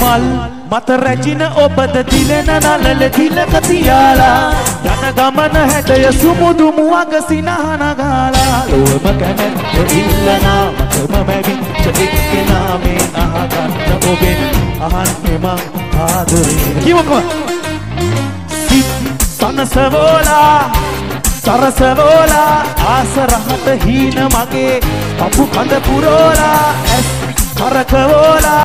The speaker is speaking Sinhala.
මල් මත රැජින ඔබද දිලෙන නලල දිලක තියාලා යන ගමන හැටය සුමුදු මුවග සිනහන ගාලා ලොවම කැමැත්ත ඉල්ලනා මතම මැවිච්ච එක්කෙනා මේ අහගන්න ඔබෙන් අහන්නේ මං ආදරේ කිව්වකෝ සිත් සනසවෝලා සරසවෝලා ආසරහට හීන මගේ පපු කඳ පුරෝලා ඇස් කරකවෝලා